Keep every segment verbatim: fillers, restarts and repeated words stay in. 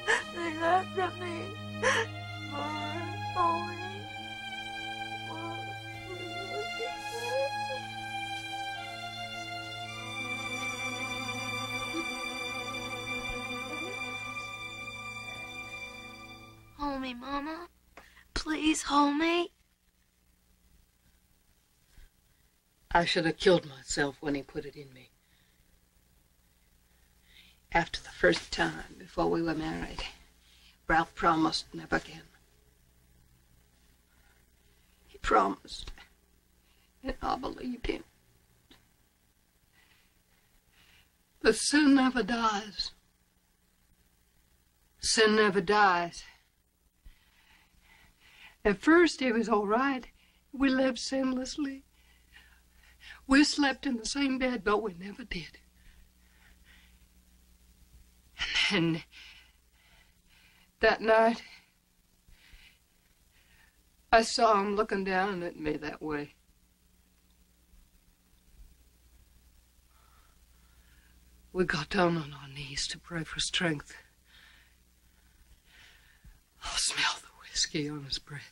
They laughed at me. Mom, hold me. Mom, hold me, Mama. Please hold me. I should have killed myself when he put it in me. After the first time, before we were married, Ralph promised never again. He promised, and I believed him. But sin never dies. Sin never dies. At first, it was all right. We lived sinlessly. We slept in the same bed, but we never did. And then, that night, I saw him looking down at me that way. We got down on our knees to pray for strength. I smelled the whiskey on his breath.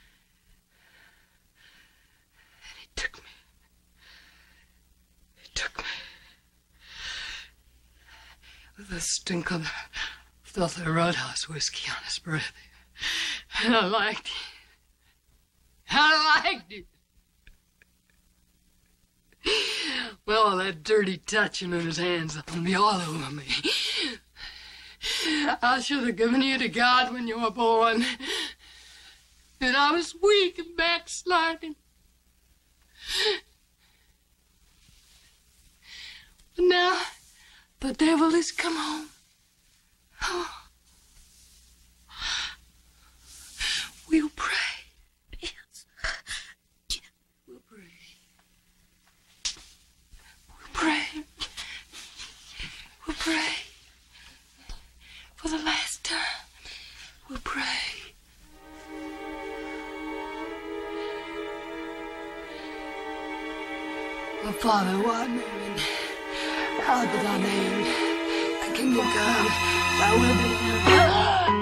And he took me. He took me. With the stink of the, of the Roadhouse whiskey on his breath. And I liked it. I liked it. Well, that dirty touching of his hands on me, all over me. I should have given you to God when you were born. And I was weak and backsliding. But now, the devil has come home. Oh. We'll pray. Yes. We'll pray. We'll pray. We'll pray. For the last time, we'll pray. Our Father, who art in heaven, hallowed be thy name. Thy kingdom come, thy will be done.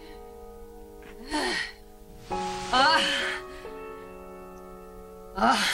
Ah.